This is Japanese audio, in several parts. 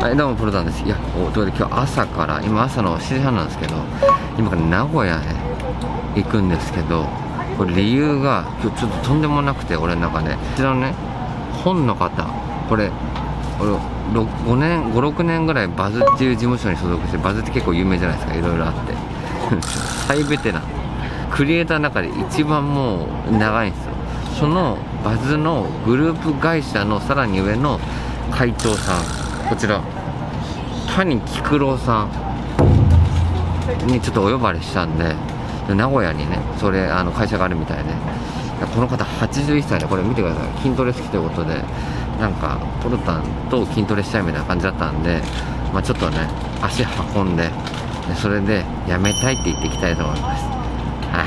はい、どうもプロダンです。いや、ということで今日朝から、今朝の7時半なんですけど、今から名古屋へ行くんですけど、これ理由が今日ちょっととんでもなくて、俺の中で、こちらのね、本の方、これ、俺、5年、5、6年ぐらいバズっていう事務所に所属して、バズって結構有名じゃないですか、いろいろあって。最ベテラン。クリエイターの中で一番もう長いんですよ。そのバズのグループ会社のさらに上の会長さん、こちら谷菊郎さんにちょっとお呼ばれしたんで、名古屋にね、それ会社があるみたいで、この方81歳で、これ見てください、筋トレ好きということで、なんかポルタンと筋トレしたいみたいな感じだったんで、まあ、ちょっとね足運んで、それでやめたいって言っていきたいと思います。はい、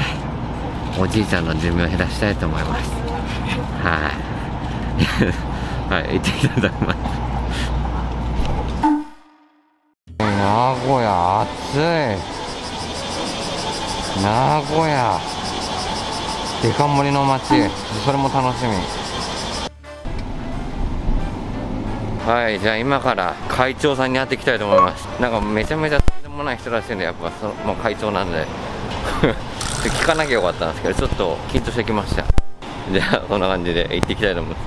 おじいちゃんの寿命を減らしたいと思います。はいはい、行ってきたいと思います。名古屋暑い。名古屋デカ盛りの街、それも楽しみ。はい、じゃあ今から会長さんに会っていきたいと思います。なんかめちゃめちゃとんでもない人らしいんで、やっぱもう会長なんで聞かなきゃよかったんですけど、ちょっと緊張してきました。じゃあこんな感じで行っていきたいと思います。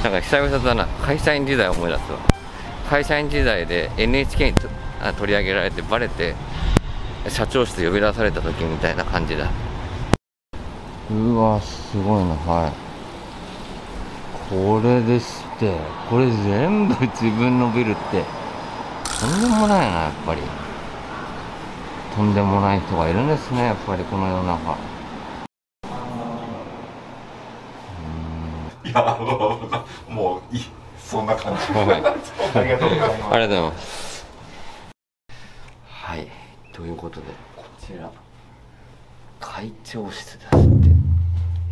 なんか久々だな、会社員時代を思い出すわ。会社員時代で NHK に取り上げられてバレて社長室呼び出された時みたいな感じだ。うわすごいな。はい、これですって。これ全部自分のビルってとんでもないな。やっぱりとんでもない人がいるんですね、やっぱりこの世の中。 いや、もういい、そんな感じ。 はい、 ありがとうございます。 ありがとうございます。はい、ということでこちら会長室ですって。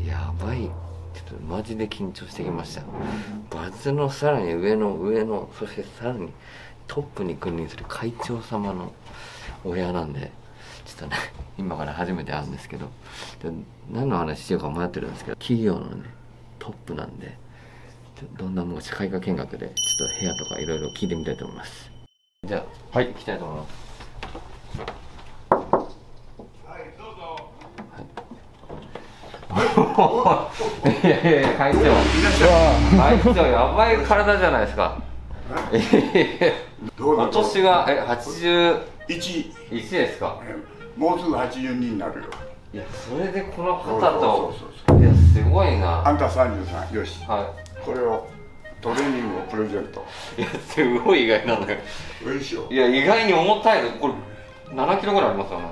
やばい、ちょっとマジで緊張してきました。バズのさらに上の、そしてさらにトップに君臨する会長様のお部屋なんで、ちょっとね今から初めて会うんですけど、何の話しようか迷ってるんですけど、企業のねトップなんで、どんなもう社会科見学でちょっと部屋とかいろいろ聞いてみたいと思います。じゃあはい、行きたいと思います。いやいや、会長、やばい体じゃないですか。お年が81ですか。 もうすぐ82になるよ。 いや、それでこの方と、いや、すごいな。 あんた33、よし、 はこれをトレーニングをプレゼント。 い。いや、すごい意外なんだよ。 よいしょ。 いや、意外に重たいの。これ7キロぐらいありますよね。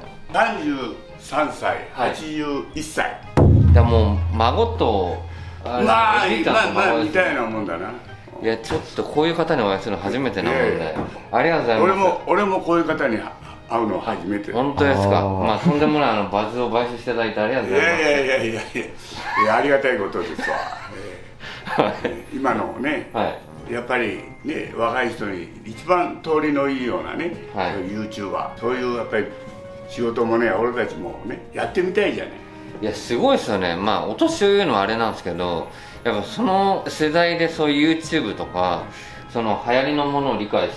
33歳、81歳。 だもう孫とまあおじいちゃんと孫似たようなもんだな。 いや、ちょっとこういう方にお会いするの初めてなもんで、ありがとうございます。 俺もこういう方に会うの初めて。 本当ですか。まあとんでもないバズを買収していただいてありがとうございます。 いやありがたいことですわ。今のね、やっぱりね、若い人に一番通りのいいようなね、YouTuber、そういうやっぱり仕事もね、俺たちもねやってみたいじゃない。 いや、すごいですよね。まあお年を言うのはあれなんですけど、やっぱその世代でそういう YouTube とかその流行りのものを理解して、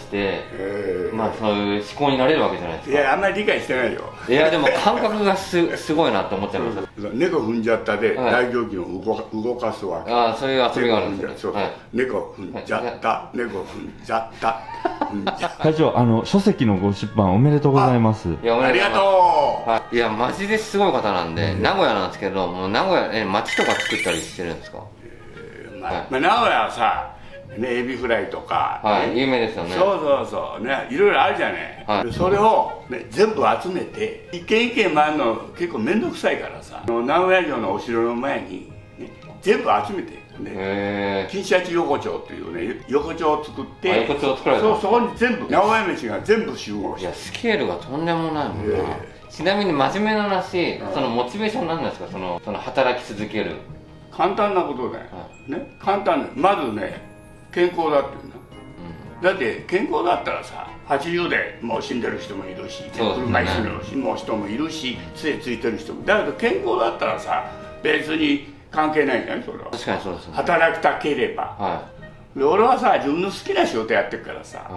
まあそういう思考になれるわけじゃないですか。 いや、あんまり理解してないよ。 いや、でも感覚がすごいなって思っちゃいました。 猫踏んじゃったで大胸筋を動かすわけ。 ああ、そういう遊びがあるんですよ。 猫踏んじゃった、猫踏んじゃった。 会長、書籍のご出版おめでとうございます。 いや、ありがとう。いや、マジですごい方なんで、名古屋なんですけど、もう名古屋町とか作ったりしてるんですか。 まあ名古屋はさ、エビフライとか有名ですよね。 そうね、いろいろあるじゃない。それを全部集めて一軒一軒回るの結構面倒くさいからさ、名古屋城のお城の前に全部集めて金シャチ横丁っていうね、横丁を作って、そこに全部名古屋飯が全部集合して。 いや、スケールがとんでもないもんな。ちなみに真面目な話、そのモチベーションなんですか。その働き続ける。 簡単なことだよね。簡単で、まずね、健康だっていうな。だって健康だったらさ、80でもう死んでる人もいるし、車椅子の人もいるし、杖ついてる人も。だけど健康だったらさ、別に関係ないじゃん、それは。 確かにそうですね。 働きたければ。で俺はさ、自分の好きな仕事やってるからさ、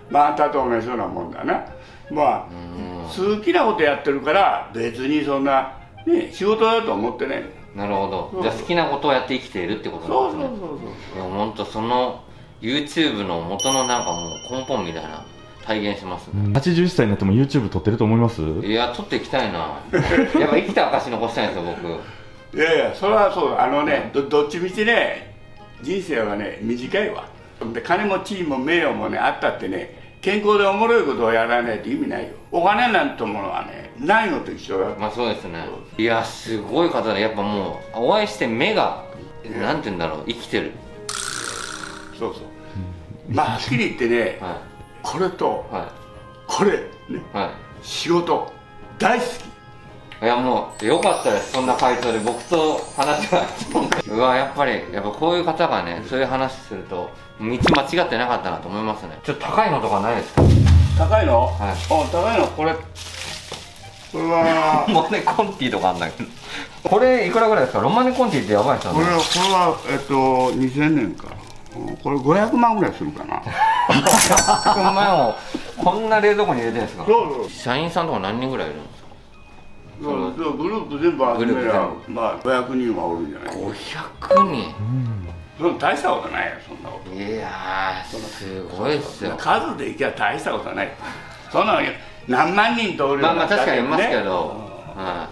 まああんたと同じようなもんだな。まあ好きなことやってるから別にそんなね仕事だと思ってね。 なるほど。じゃあ好きなことをやって生きているってことなんですね。いや本当その YouTube の元のなんかもう根本みたいな体現しますね。 81歳になっても YouTube 撮ってると思います？ いや撮っていきたいな。やっぱ生きた証残したいんですよ僕。 いやいやそれはそうだ。どっちみちね人生はね短いわ。で金も地位も名誉もねあったってね健康でおもろいことをやらないと意味ないよ。お金なんてものはねないのと一緒だ。 まあそうですね。いやすごい方でやっぱもうお会いして目がなんて言うんだろう生きてる。 そうそう。まあはっきり言ってね、 はい、 これと、 はい、 これね、 はい、 仕事大好き。 いやもうよかったです。そんな回答で僕と話がうわやっぱこういう方がねそういう話すると道間違ってなかったなと思いますね。ちょっと高いのとかないですか？ 高いの？ はい。 高いのこれはロマネコンティとかあんだけどこれいくらぐらいですか？ロマネコンティってやばいですよね。 これは2000年か。これ500万ぐらいするかな。 500万をこんな冷蔵庫に入れてるんですか？ そう社員さんとか何人ぐらいいるんですか？ そうグループ全部集めりゃまあ500人はおるんじゃない。 500人、 そんな大したことないよそんなこと。 いやーすごいっすよ。 数でいきゃ大したことない。そんな何万人とおるような。 まあ確かにいますけど、はい、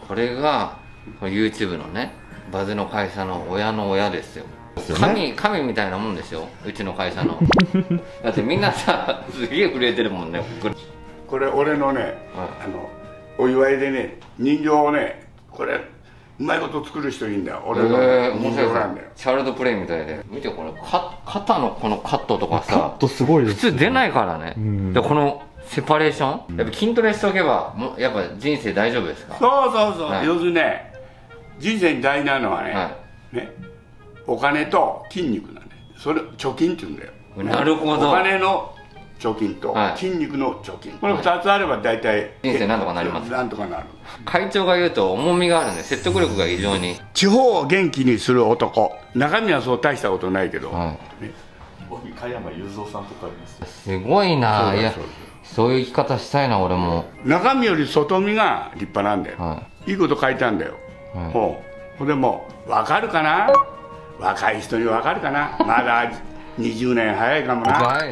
これがこれ YouTube のねバズの会社の親の親ですよ。神みたいなもんですようちの会社のだってみんなさすげえ震えてるもんね。 これ俺のね、お祝いでね人形をねこれうまいこと作る人いいんだよ。俺の人形なんだよ。 チャイルドプレイみたいで見てこれ肩のこのカットとかさカットすごいです、 普通出ないからね。でこのセパレーションやっぱ筋トレしておけばもやっぱ人生大丈夫ですか？ そうそうそう、 はい、 要するにね人生に大事なのはね、 はい、 ねお金と筋肉なんだよ。それ貯金って言うんだよ。 なるほど。 お金の貯金と筋肉の貯金、これ2つあれば大体人生なんとかなります。 なんとかなる。 会長が言うと重みがあるんで説得力が異常に。 地方を元気にする男。中身はそう大したことないけど、 はいね、 加山雄三さんとかありますよ。 すごいな。いやそういう生き方したいな俺も。 中身より外見が立派なんだよ、はい、いいこと書いたんだよ、はい、ほんでも分かるかな、若い人に分かるかな。まだ20年早いかもな。 はい。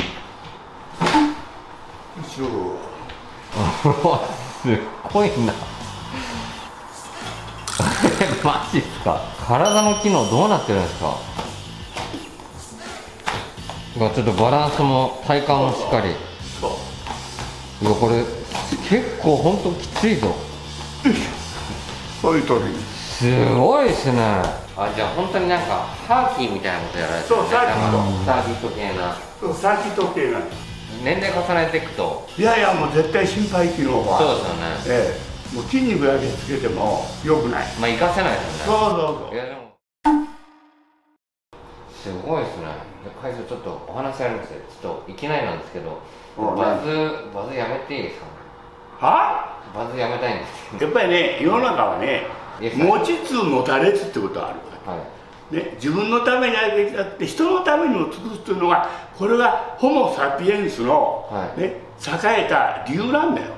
すごいなマジっすか？体の機能どうなってるんですか？ちょっとバランスも体幹もしっかり。いやこれ結構ほんときついぞ。 そういうとおり。 すごいですね。じゃあ本当になんかサーキーみたいなことやられてるんですね。サーキット系な。 そうサーキット系な。 年齢重ねていくといやいやもう絶対心肺機能はそうですよね。 もう筋肉だけつけてもよくない。 まあ活かせないですよね。 そう。 いやでもすごいですね。会長ちょっとお話ありますよ。ちょっといきなりなんですけど、バズやめていいですか？ は？ バズやめたいんですけど。 やっぱりね世の中はね持ちつ持たれつってことがあるわけ、はいね、自分のためにあげちゃって人のためにも尽くすというのがこれがホモ・サピエンスの、はいね、栄えた理由なんだよ、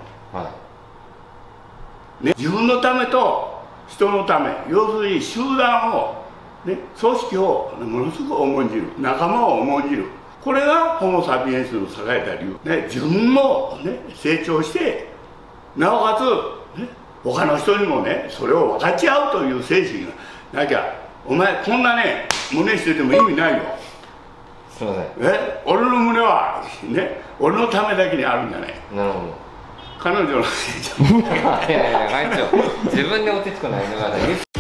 はいね、自分のためと人のため要するに集団を、ね、組織をものすごく重んじる仲間を重んじるこれがホモ・サピエンスの栄えた理由、ね、自分も、ね、成長してなおかつ、ね他の人にもねそれを分かち合うという精神がなきゃお前こんなね胸してても意味ないよ。 すいません。 俺の胸はね俺のためだけにあるんじゃない。 なるほど。 彼女のいやいや会長自分でお手つくのやめてください。